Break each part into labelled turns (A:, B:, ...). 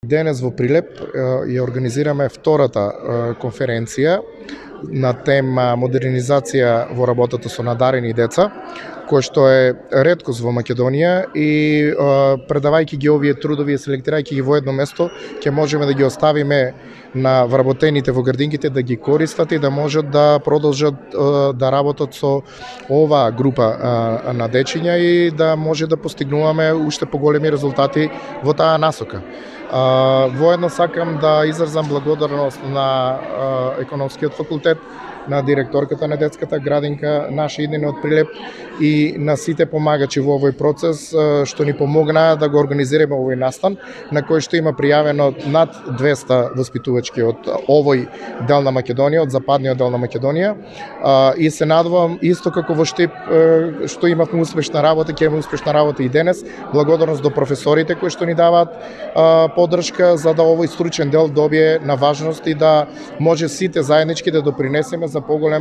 A: Денес во Прилеп ја организираме втората конференција на тема модернизација во работата со надарени деца, кој што е реткост во Македонија и предавајќи ги овие трудови и селектирајќи ги во едно место, ќе можеме да ги оставиме на вработените во градинките да ги користат и да можат да продолжат да работат со оваа група на дечиња и да може да постигнуваме уште поголеми резултати во таа насока. Воедно сакам да изразам благодарност на економскиот факултет, на директорката на детската градинка наша иднина од Прилеп и на сите помагачи во овој процес што ни помогнаа да го организираме овој настан, на кој што има пријавено над 200 воспитувачки од овој дел на Македонија, од западниот дел на Македонија. И се надевам исто како во Штип што имавме успешна работа, ќе имаме успешна работа и денес. Благодарност до професорите кои што ни даваат поддршка за да овој стручен дел добие на важност и да може сите заеднички да допринесеме за поголем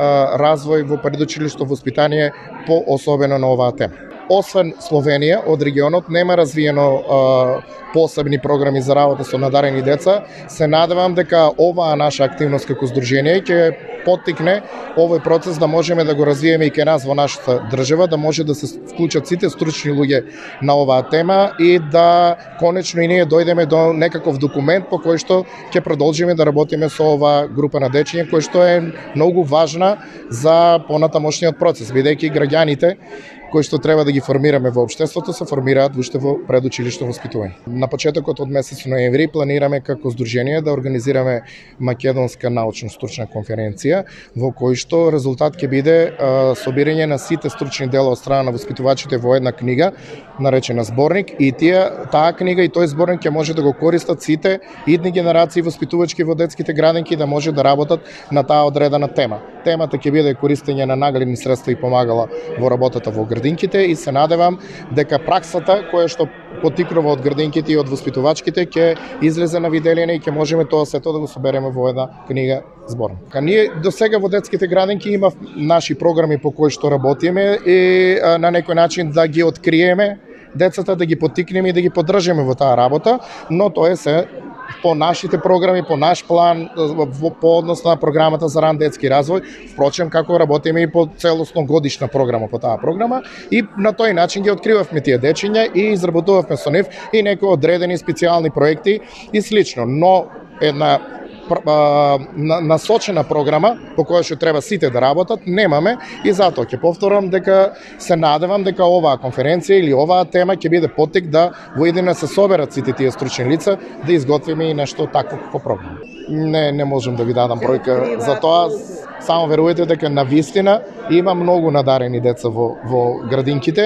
A: развој во предучилишно воспитание, особено на оваа тема. Освен Словенија, од регионот нема развиено посебни програми за работа со надарени деца. Се надевам дека оваа наша активност како здружение ќе поттикне овој процес да можеме да го развиеме и кај нас во нашата држава, да може да се вклучат сите стручни луѓе на оваа тема и да конечно и ние дојдеме до некаков документ по кој што ќе продолжиме да работиме со оваа група на дечиња, кој што е многу важна за понатамошниот процес, бидејќи граѓаните кои што треба да ги формираме во општеството се формираат уште во предучилишно воспитување. На почетокот од месец ноември планираме како здружение да организираме македонска научно-стручна конференција во кој што резултат ќе биде собирање на сите стручни дела од страна на воспитувачите во една книга наречена зборник и таа книга и тој зборник ќе може да го користат сите идни генерации воспитувачки во детските градинки да може да работат на таа одредена тема. Темата ќе биде користење на нагледни средства и помагала во работата во градинките и се надевам дека праксата која што потикнува од градинките и од воспитувачките ќе излезе на виделина и ќе можеме тоа сето да го собереме во една книга зборник. Ние до сега во детските градинки има наши програми по кои што работиме и на некој начин да ги откриеме децата, да ги поттикнеме и да ги поддржиме во таа работа, но тоа е се по нашите програми, по наш план, по однос на програмата за ран детски развој, впрочем како работиме и по целосно годишна програма по таа програма и на тој начин ги откривавме тие дечиња и изработувавме со нив и некои одредени специјални проекти и слично, но една насочена програма по која што треба сите да работат, немаме и затоа ќе повторам дека се надевам дека оваа конференција или оваа тема ќе биде поттик да во едина се соберат сите тие стручни лица да изготвиме и нешто такво како програма. Не можам да ви дадам бројка за тоа, само верувате дека навистина има многу надарени деца во градинките,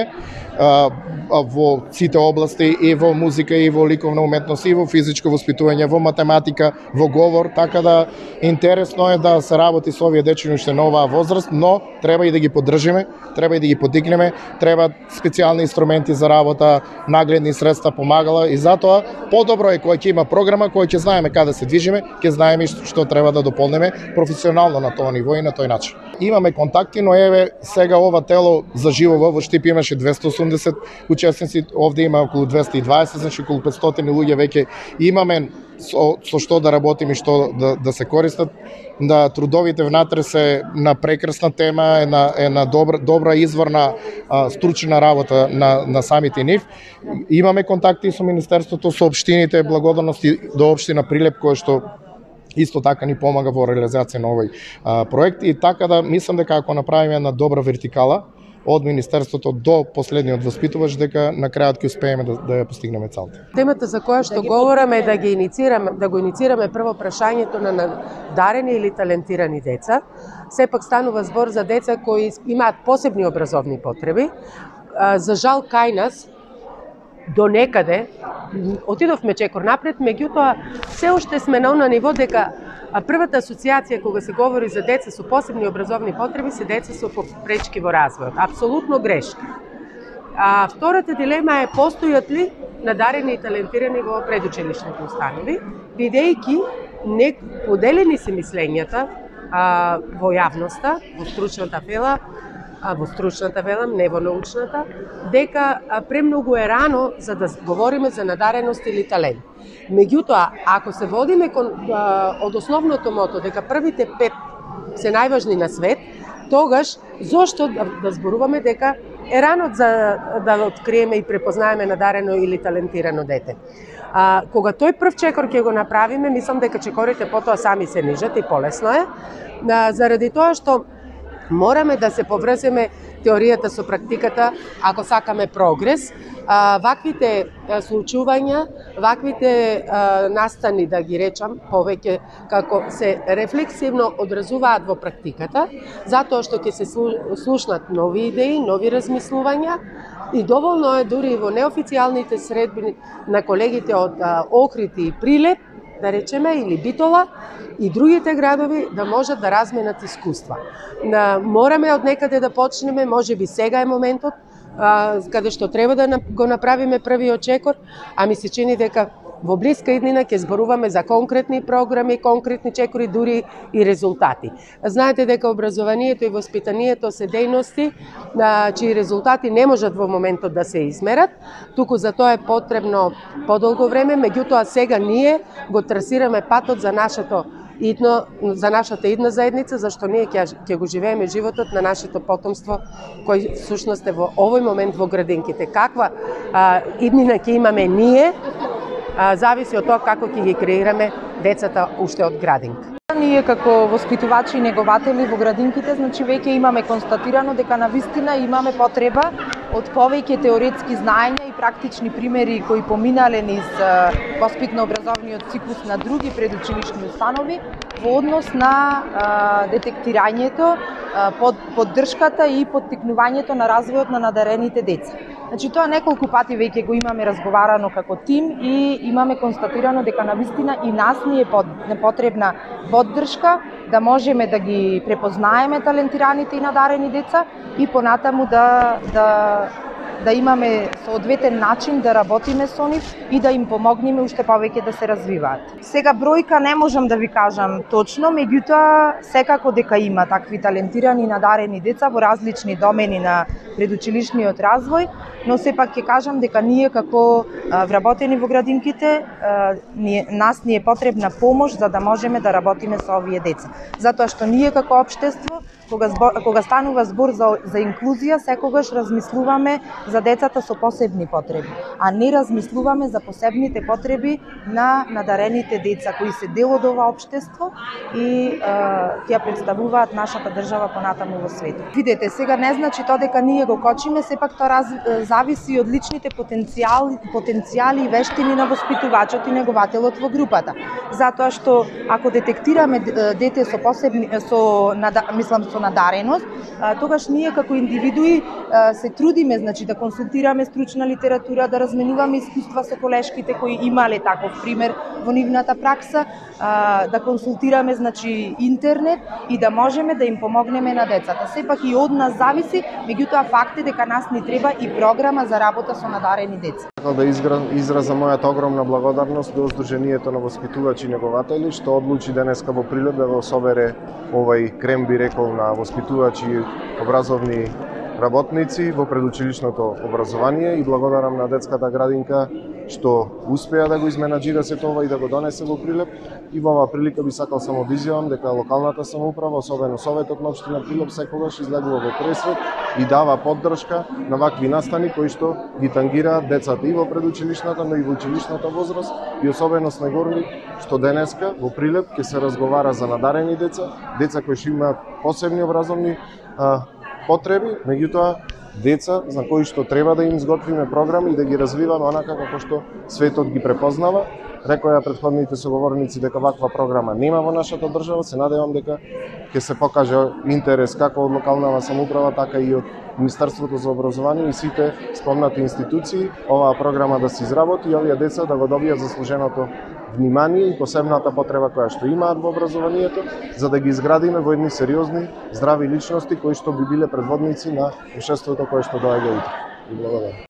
A: во сите области и во музика и во ликовна уметност и во физичко воспитување, во математика, во говор, така да интересно е да се работи со овие дечиња уште на оваа возраст, но треба и да ги поддржиме, треба и да ги подигнеме, треба специјални инструменти за работа, нагледни средства, помагала и затоа подобро е кога ќе има програма која ќе знаеме каде се движиме, ќе знаеме што треба да дополнеме професионално на тоа ниво и на тој начин. Имаме контакти, но еве сега ова тело заживува, во Штип имаше 280 учесници, овде има околу 220, значи околу 500 луѓе веќе имаме со што да работиме и што да се користат. Да трудовите внатре се на прекрасна тема, една добра изворна стручна работа на самите нив. Имаме контакти со Министерството, со општините, благодарности до општина Прилеп кој што исто така ни помага во реализација на овој проект и така да мислам дека ако направиме една добра вертикала од Министерството до последниот воспитувач, дека на крајот ќе успееме да ја постигнеме целта.
B: Темата за која што говораме да го иницираме прво прашањето на надарени или талентирани деца. Сепак станува збор за деца кои имаат посебни образовни потреби. За жал кај нас до некаде отидовме чекор напред, меѓутоа се уште сме на она ниво дека првата асоциација кога се говори за деца со посебни образовни потреби се деца со попречки во развојот. Апсолутно грешка. Втората дилема е постојат ли надарени и талентирани во предучилишните установи, бидејќи поделени се мислењата во јавноста, во стручната фела, во стручната велам, не во научната, дека премногу е рано за да говориме за надареност или талент. Меѓутоа, ако се водиме од основното мото дека првите 5 се најважни на свет, тогаш зошто да зборуваме дека е рано за да откриеме и препознаеме надарено или талентирано дете. Кога тој прв чекор ќе го направиме, мислам дека чекорите потоа сами се нижат и полесно е, заради тоа што мораме да се поврземе теоријата со практиката ако сакаме прогрес. Ваквите случувања, ваквите настани, да ги речам, повеќе како се рефлексивно одразуваат во практиката, затоа што ќе се слушнат нови идеи, нови размислувања и доволно е дури во неофицијалните средби на колегите од Охрид и Прилеп, да речеме, или Битола и другите градови да можат да разменат искуства. Мораме од некаде да почнеме, можеби сега е моментот, каде што треба да го направиме првиот чекор, а ми се чини дека во блиска иднина ќе зборуваме за конкретни програми, конкретни чекори, дури и резултати. Знаете дека образованието и воспитанието се дејности чии резултати не можат во моментот да се измерат, туку за тоа е потребно подолго време, меѓутоа сега ние го трасираме патот за нашата идна заедница, зашто ние ќе го живееме животот на нашето потомство, кој всушност е во овој момент во градинките. Каква иднина ќе имаме ние, зависи од тоа како ќе ги креираме децата уште од градинка.
C: Ние како воспитувачи и негователи во градинките, значи веќе имаме констатирано дека навистина имаме потреба од повеќе теоретски знаења и практични примери кои поминале низ воспитно-образовниот циклус на други предучилишни установи во однос на детектирањето, поддршката и поттикнувањето на развојот на надарените деца. Значи тоа неколку пати веќе го имаме разговарано како тим и имаме констатирано дека навистина и нас ни е потребна поддршка да можеме да ги препознаеме талентираните и надарени деца и понатаму да имаме соодветен начин да работиме со нив и да им помогнеме уште повеќе да се развиваат. Сега бројка не можам да ви кажам точно, меѓутоа секако дека има такви талентирани и надарени деца во различни домени на предучилишниот развој, но сепак ќе кажам дека ние како вработени во градинките, нас ни е потребна помош за да можеме да работиме со овие деца. Затоа што ние како општество, кога станува збор за инклузија, секогаш размислуваме за децата со посебни потреби, а не размислуваме за посебните потреби на надарените деца кои се дел од ова општество и ќе представуваат нашата држава понатаму во светот. Видете, сега не значи тоа дека ние го кочиме, сепак тоа зависи од личните потенцијали и вештини на воспитувачот и негователот во групата. Затоа што ако детектираме дете со надареност, тогаш ние како индивидуи се трудиме, значи да консултираме стручна литература, да разменуваме искуства со колешките кои имале таков пример во нивната пракса, да консултираме, значи, интернет и да можеме да им помогнеме на децата. Сепак и од нас зависи, меѓутоа факт е дека нас ни треба и програма за работа со надарени деца.
D: Да изразам мојата огромна благодарност до Сдруженијето на воспитувачи и негователи што одлучи денеска во Прилеп да го собере овај крем, би рекол, на воспитувачи и образовни работници во предучилишното образование и благодарам на детската градинка што успеа да го изменаџира сето ова и да го донесе во Прилеп. И во оваа прилика би сакал само да изјавам дека локалната самоуправа, особено Советот на општина Прилеп, секогаш излегува во пресвет и дава поддршка на вакви настани кои што ги тангираат децата и во предучилишната, но и во училишната возраст и особено снегорни што денеска во Прилеп ќе се разговара за надарени деца, деца кои што имаат посебни образовни потреби, меѓутоа деца за кои што треба да им изготвиме програми и да ги развиваме онака како што светот ги препознава. Рекоја претходните соговорници дека ваква програма нема во нашата држава, се надевам дека ќе се покаже интерес како од локалната самоуправа, така и од Министерството за образование и сите спомнати институции оваа програма да се изработи и овие деца да го добијат заслуженото внимание и посебната потреба која што имаат во образованието, за да ги изградиме во едни сериозни, здрави личности кои што би биле предводници на општеството кое што доаѓа утре. И благодарам.